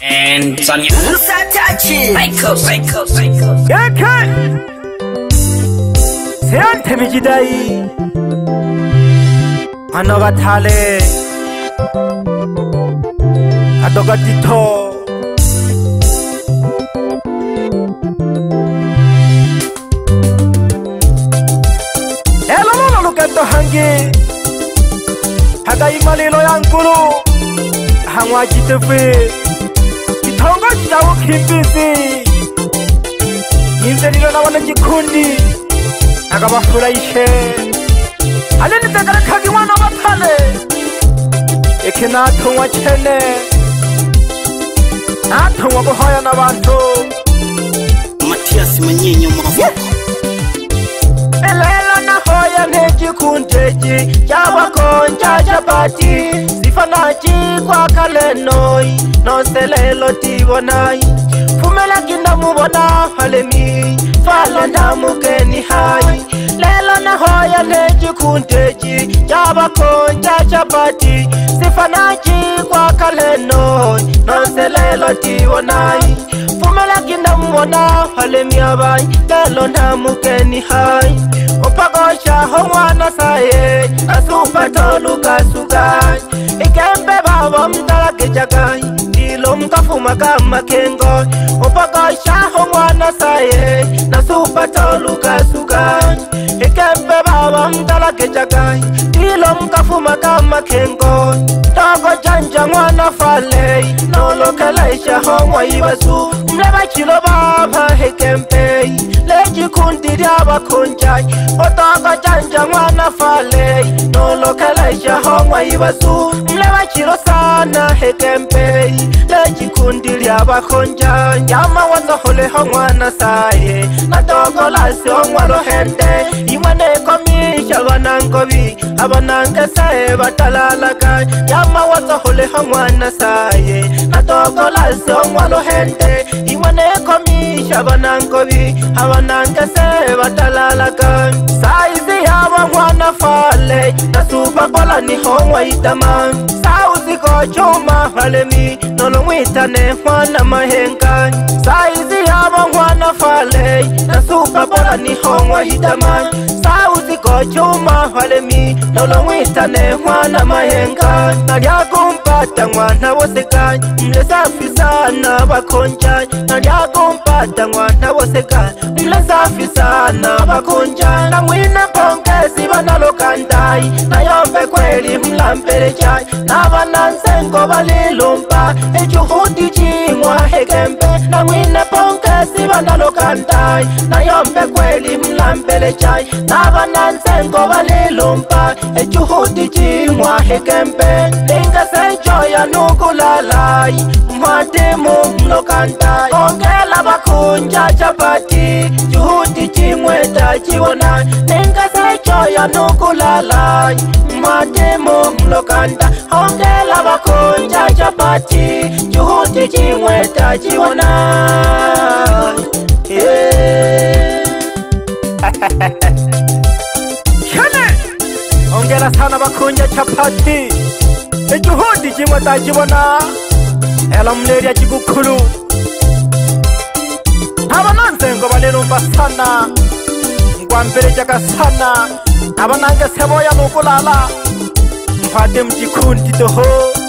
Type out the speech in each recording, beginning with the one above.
And Sonia Musatachi Psycho Yaka Seante Mijidai Anogatale Adogatito Elo Lukato Hangi Hagai Malilo Yankuru Hangwa Jitefe Itonga Jawo Kimpisi Nizerilo na wana jikundi Agabafuraishe Aleni tegara kagi wana wapale Ekina atungwa chene Atungwa kuhoya na bantu Matias Manyenyo Mwafako Elela na hoya nejikundeji Jawa konja jabati Sifanaji kwa kalenoi Nonselelo tibonai Fumela kinda mubona halemi Falanda mukeni hai Lelo na hoya nejikundeji Jawa konja jabati Sifanaji kwa kalenoi Nonselelo tibonai Fumela kinda mubona halemi abai Lelo na mukeni hai Opagosha homwana saye Asupa tolu kasugai Ikembe baba mtala kejagai Dilo mkafuma kama kengo Opagosha homwana saye Nasupa tolu kasugai Ikembe baba mtala kejagai Dilo mkafuma kama kengo Togo janja mwana falei Nolo keleisha homwa ibasu Mleba chilo baba hekempei Leji kundi diaba kunjai Otogo janja mwana falei Nolo keleisha homwa ibasu Mleba chilo sana hekempei Leji kundi diaba kunjai Yama wazo hole homwana saye Natogo lasi homwa lohende Iwane komisha wanangobi Abanange saye batalalakai Yama wazo hole homwana saye Natogo lasi homwa lohende Iwane komisha wanangobi Abanange saye batalalakai Saizi yawa mwana fale Nasupa kola ni homwa itaman Sauzi kochuma halemi Nolo mwitane mwana mahengai Saizi yawa mwana fale Nasupa kola ni homwa itaman Sauzi kochuma halemi Nolo mwitane mwana mahengai Naliakumpata mwana wosekai Mle safi sana bakonjai Naliakumpata mwana wosekai Mle safi sana bakonjai Na mwina pongezi banalokandai Na yombe kweli mlamperejai Na banansengo balilumpa Ejuhudi chingwa hekembe Na mwina pongezi banalokandai Na yombe kweli mlamperejai Na banansengo balilumpa Ejuhudi chingwa hekembe Linga sejoya nukulalai Mwadimu mlokandai Ongela bakunja chapati Juhudi chingwe tachiwona Linga sejoya nukulalai Mwadimu mlokanda Ongela bakunja chapati Juhudi chingwe tachiwona Shane Ongela sana bakunja chapati Juhudi chingwe tachiwona Ela mleria chikukulu Abananzengo balelumba sana Ngwambere jaka sana Abanange seboya nukulala Mfade mjikundi toho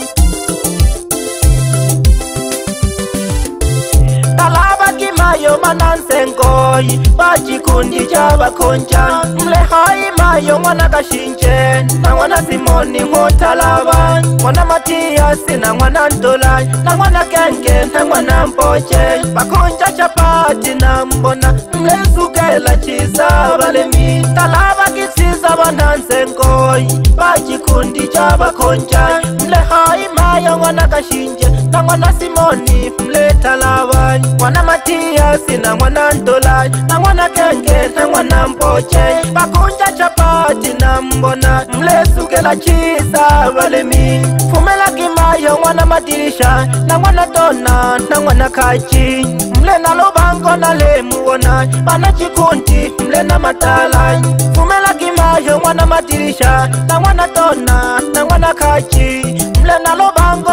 Talaba kimayo mananzengoi Bajikundi jaba konja Mle hai mayo mwana kashinje Na mwana simoni ngotalaba Mwana Matiasi na mwana Ndolai Na mwana Kenge na mwana Mpoche Bakonja chapati na mbona Mle sugela chiza balemi Talaba kisiza bananzengoi Bajikundi jaba konja Mle hai mayo mwana kashinje Na mwana Simoni mle talaba Mwana Matiasi na mwana Ndolai Na mwana Kenge na mwana Mpoche Bakonja chapati na mbona Mle sugela chiza balemi Fumela kimayo mwana Madirisha Na mwana Dona na mwana Kachi Mle na lobango na le muona Bana chikundi mle na matalai Fumela kimayo mwana Madirisha Na mwana Dona na mwana Kachi Mle na lobango na le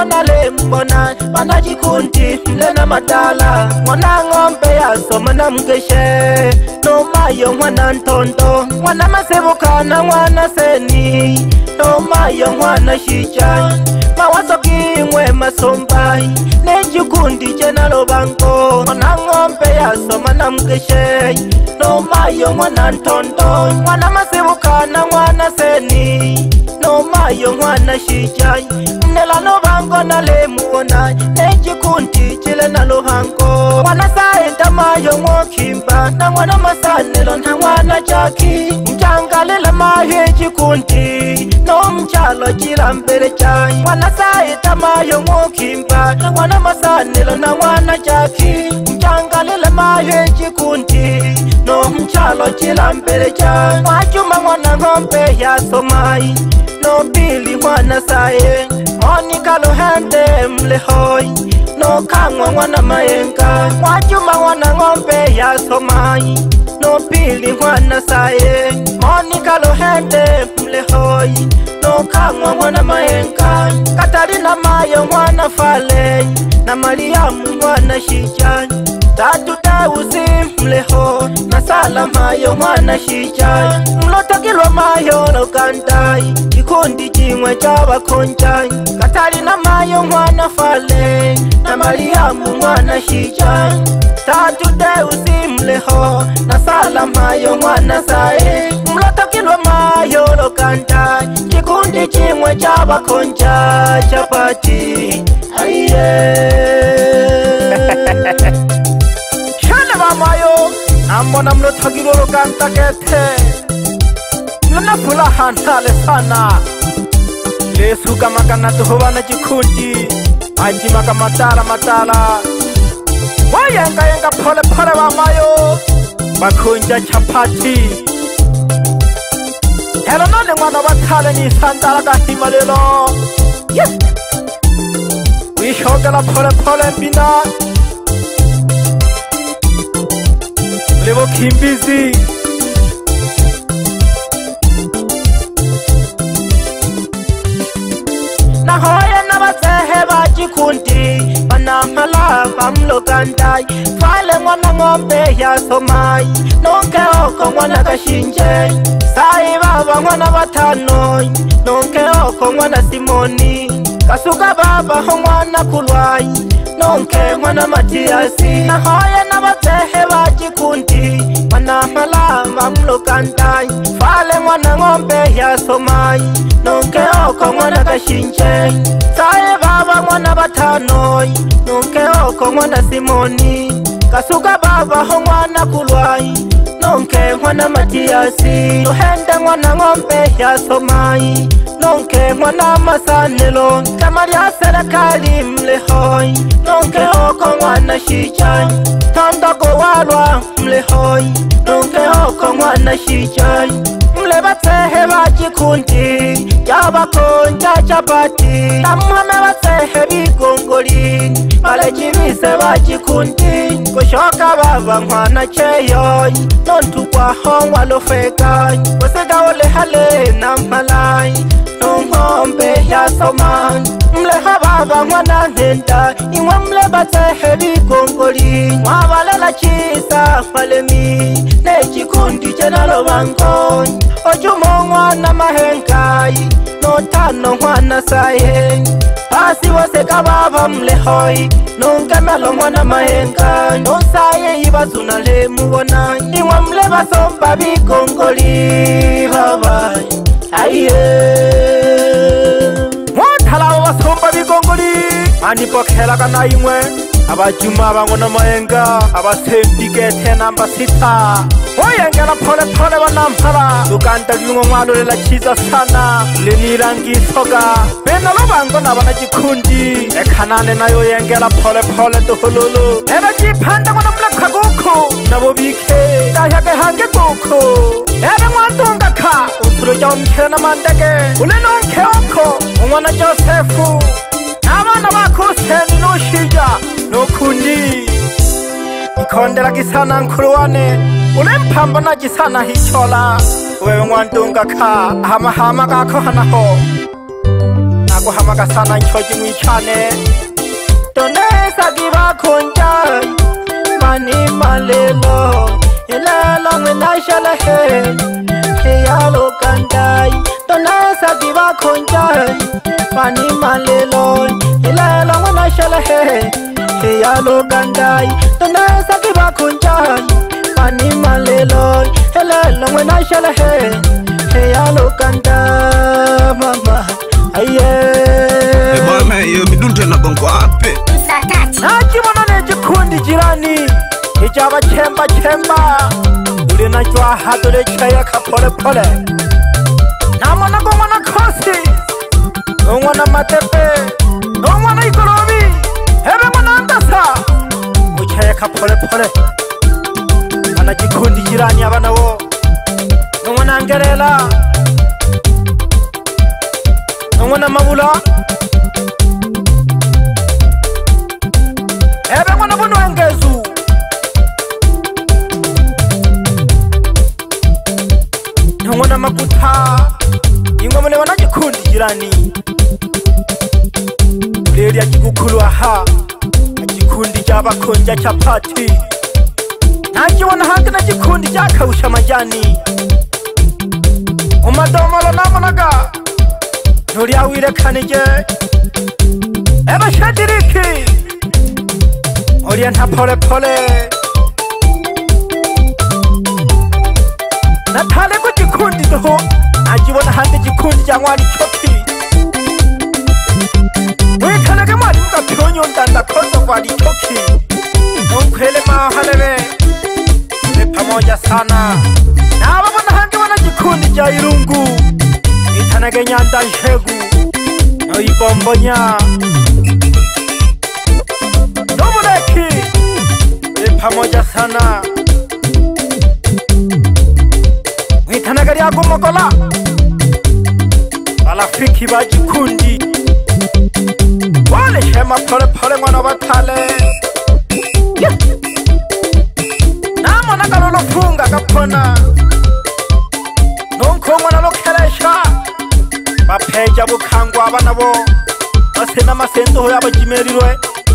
le mbona bana jikundi mlena matala mwana ngombe ya soma na mgeshe no mayo mwana ntondo mwana masebukana mwana seni no mayo mwana shicha mawaso kingwe masombai nejikundi jena lobango mwana ngombe ya soma na mgeshe no mayo mwana ntondo mwana masebukana mwana seni no mayo mwana shijai mnela no bango na le muona nejikundi chile na lohango mwana saenda mayo mwokimba na mwana masanelo na mwana jaki mjangalela mayo jikundi no mchalo chila mbele chai mwana saenda mayo mwokimba na mwana masanelo na mwana jaki mjangalela mayo jikundi no mchalo chila mbele chai mwajuma mwana ngombe ya somai no pili mwana saye monika lohende mlehoi no kangwa mwana mayenga mwajuma mwana ngombe ya somai no pili mwana saye monika lohende mlehoi no kangwa mwana mayenga Katarina mayo mwana fale na Mariamu mwana shijani tatu tausi mleho na Salama yo mwana shija mlotagilwa mayo no kantai kikundi chimwe chabakonjai Katarina mayo mwana fale na Mariamu mwana shija tatu tausi mleho na Salama yo mwana sae mlotagilwa mayo no kantai kikundi chimwe chabakonjai chapati Mayo, ambona mlo thagiro kanta kethe mlona phula hanta le sana lesu kama kana to howana chikhuti aji maka matala wayenga yenga phole wa mayo bakhunja chapati hela none mwana bathale ni santala ka himalelo yes we shogala phole bina Levo kimbizi na hoya na batehe bajikundi banamala bamlokandai fale mwana ngombe ya somai nonke oko mwana kashinje sai baba mwana batano nonke oko mwana Simoni kasuka baba ho mwana kulwai nonke mwana Matiasi na hoya na batehe bajikundi banamala bamlokandai fale mwana ngombe ya somai nonke oko mwana kashinje sai baba mwana batano nonke oko mwana Simoni kasuka baba ho mwana kulwai nonke mwana Matiasi ohende mwana ngombe ya somai nonke mwana Masanelo kamari ya serikali mlehoi nonke oko mwana Shijai tandako walwa mlehoi nonke oko mwana Shijai mle batehe bajikundi jabakonja chapati tamame batehe bigongoli bale jibise bajikundi kushoka baba mwana Cheyoi nontu kwa hongwa lofekai wasega ole hale na malai ngombe ya somani mleha baba mwana nenda imwe mle batehe bigongoli mwabalela chisa falemi nechikundi chenalo bangoni ojumo mwana mahengai notano mwana saye basi waseka baba mlehoi nungemelo mwana mahenga nosaye ibazuna le mubona imwe mle basomba bigongoli baba Mwathala wasomba bigongoli Manipo khela kana imwe abajuma bangona mayenga abasembi kethe namba 6 oyengela phole banamhala ukanta ngongwalo lela chiza sana lenirangi soka bena lobangona bana chikhundi ekhanane nayo yengela phole to hololo eba chiphanda ngona mlakha gukho nabo bikhe kahake hange gukho eba mwantonga kha uthuro jomkhena mandeke uleno khokho ngwana Josefu abana bakho seni no shija no khundi ikhondela kisana nkhulwane ulemphamba na kisana hichola wewe mwantonga kha hama kakho hanaho kuhamaga sana nchoji mwichane Tonesa kiba konja Mani malelo Ilelo minashala he Yalo kandai Tonesa kiba konja Mani malelo Ilelo minashala he Yalo kandai Tonesa kiba konja Mani malelo Ilelo minashala he Yalo kandai Mama Aye Bwana hiyo midunte na bongo ape Naji mwana jikundi jirani Ijaba chemba Uli na jua hadule chaya ka pole pole Namona gomana kosi Nongwana matepe Nongwana ikorobi Hebe mwana andasa Uchaya ka pole pole Mana jikundi jirani abana wo Nongwana angerela Nongwana mabula Ebe mwana bunu engezu Nongwana makuta Ingo mwane wana jikundi jirani Leli ya jikukulu aha Jikundi jaba konja chapati Naji wana haki na jikundi jaka usha majani Umadomolo na managa Nuri awire kanije Eba shadiriki Orienta pole pole Natale ku jikundi doho Ajibona hande jikundi jangwani choki Wekanage mwari mga pionyo ndanda kozo wali choki Nonkwele mahalebe Pamoja sana Na wabona hande wana jikundi ja irungu Itanage nyanda nshegu No ibombonya Nobuleki Pamoja sana Itanage liago mokola Balafiki ba jikundi Wale shema pole pole mwana batale Namo nakalolo funga kapona Nonko mwana lokelesha Bapeja bukangwa abana bo Basena masento ho yabajimerirwe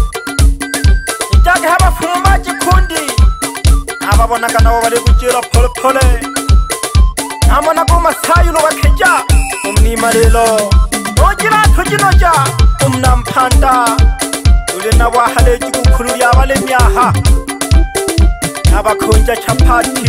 Ijage haba fuma jikundi Ababonaka nabo bari kujira pole pole Namona ko masayulo bakeja Umnima lelo Ojira tujinoja Umnampanda Ule na wahale jikukulu yabale myaha Abakunja chapati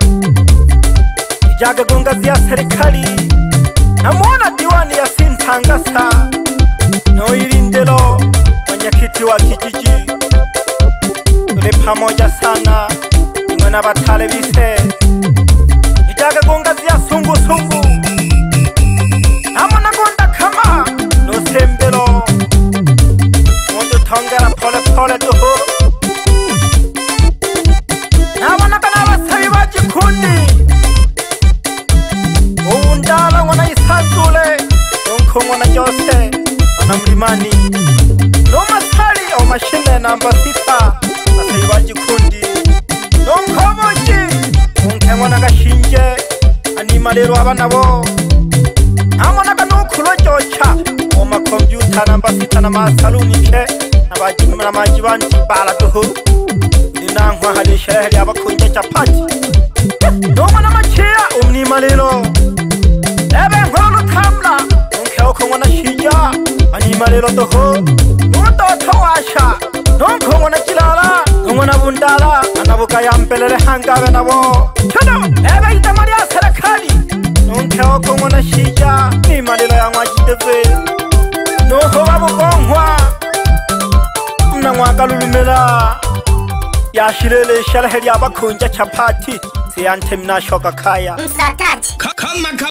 Ijage gongazi ya serikali Namona diwani ya Sintangasa No irindelo Mwenyekiti wa kijiji Ule pamoja sana Ingona batale bise Ijage gongazi ya sungu sungu Namona gonda kama No sembelo Mondo tongera pole pole doho Namona kana basabi ba jikundi Uundala wana isantule Nonko mwana jose Wana mlimani No masari au mashine namba 6 Basabi ba jikundi Nonko moji Unke mwana gashinje Anima lero abana bo Namona kanu kulo jocha Oma kompyuta namba 6 na masaluni ke Nabajimuna na majibani bala doho Ninangwa hali shehri abakunje chapati Noma na machia umnima lelo Ebe ngolo tamla Unke oko mwana shija Anima lelo doho Nundo tawasha Nonko mwana chilala Mwana bundala Anabuka ya mpelele hangawe nabo Chodo Ebe itamari ya serekali Nunke oko mwana shija Nima lelo ya mwajideve Noho wabu gongwa Mna mwaka lulumela Ya shilele shalaheli abakunja chapati Siyante mna shoka kaya Msakati Kama